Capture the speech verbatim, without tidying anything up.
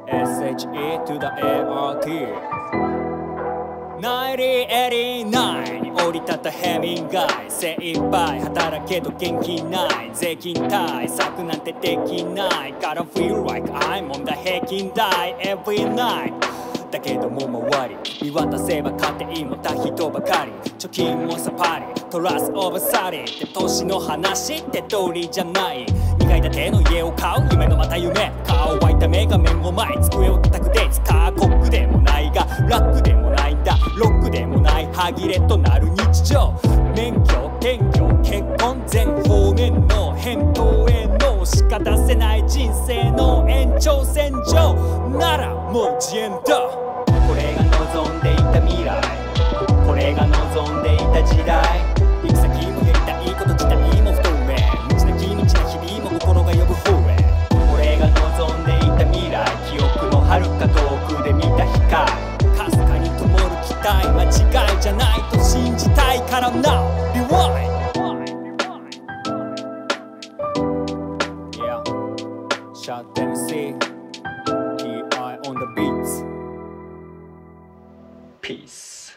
エスエイチイー to the エーアールティー ナインティーエイティナイン に降り立ったヘミンガイ、精一杯働けど元気ない、税金対策なんてできないから feel like I'm on the 平均台 every night だけども周り見渡せば勝手に持った人ばかり、貯金もサパリトラスオブサリって年の話って通りじゃない、にかい建ての家を買う夢のまた夢、顔湧いた目が面を前机を叩くデイツ、過酷でもないが楽でもないんだ、ロックでもない歯切れとなる日常、免許転居結婚全方面の返答へのしか出せない人生の延長線上ならもう自演だ、これが望んでいた未来、これが望んでいた時代、行く先もやりたいこと自体も不透明、道なき道な日々も心が呼ぶ方へ、これが望んでいた未来、記憶の遥か遠くで見た光、かすかに灯る期待、間違いじゃないと信じたいから Now Rewind Yeah Shotエムシー ティーアイ on the beats Peace